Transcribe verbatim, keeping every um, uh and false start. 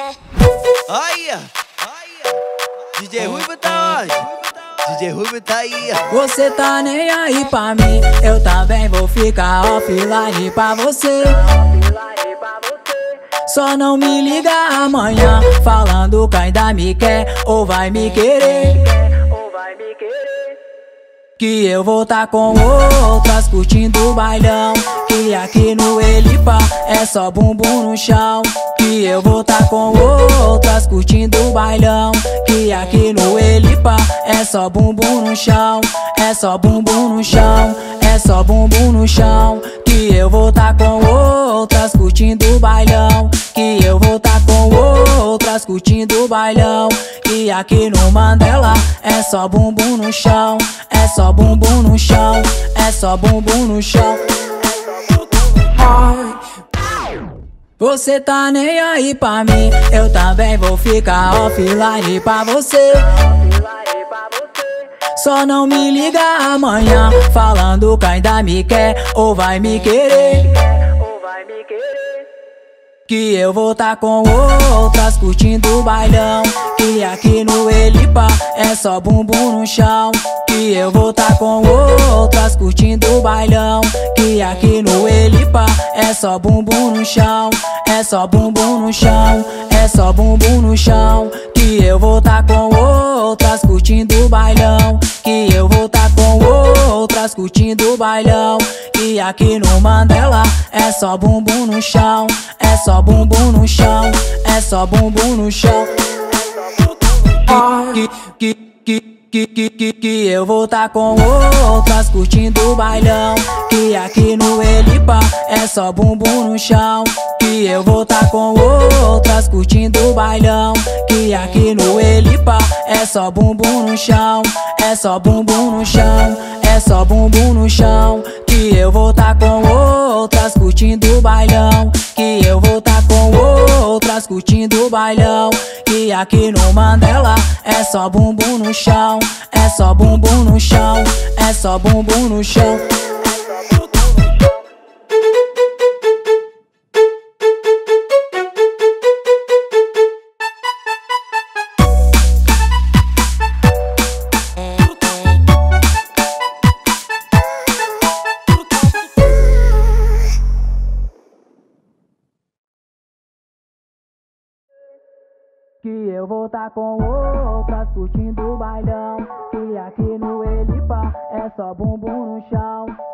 Aí, aí, D J Ruivo tá onde? D J Ruivo tá aí. Você tá nem aí pra mim, eu também vou ficar offline pra você. Só não me liga amanhã, falando que ainda me quer ou vai me querer. Que eu vou tá com outras curtindo o bailão. Que aqui no Elipa é só bumbum no chão. Que eu vou tá com outras curtindo o bailão. Que aqui no Elipa é só bumbum no chão. É só bumbum no chão. É só bumbum no chão. Que eu vou tá com outras curtindo o bailão. Que eu vou tá com outras curtindo o bailão. Que aqui no Mandela é só bumbum no chão. É só bumbum no chão. É só bumbum no chão. Você tá nem aí pra mim, eu também vou ficar offline pra você. Só não me liga amanhã, falando que ainda me quer ou vai me querer. Que eu vou tá com outras curtindo o bailão. Que aqui no Elipa é só bumbum no chão. Que eu vou tá com outras curtindo o bailão. Que aqui no Elipa é só bumbum no chão. É só bumbum no chão. É só bumbum no chão. Que eu vou tá com outras curtindo o bailão. Que eu vou tá com outras curtindo o bailão. Que aqui no Mandela é só bumbum no chão. É só bumbum no chão. É só bumbum no chão. Que, que, que, que, que, que, que eu vou tá com outras curtindo o bailão. Que aqui no Elipa é só bumbum no chão. Que eu vou tá com outras curtindo o bailão. Que aqui no Elipa é só bumbum no chão. É só bumbum no chão. É só bumbum no chão. Que eu vou tá com outras curtindo o bailão. Que eu vou tá com outras curtindo o bailão. Que aqui no Mandela é só bumbum no chão. É só bumbum no chão. É só bumbum no chão. Que eu vou tá com outras curtindo o bailão. Que aqui no Elipa é só bumbum no chão.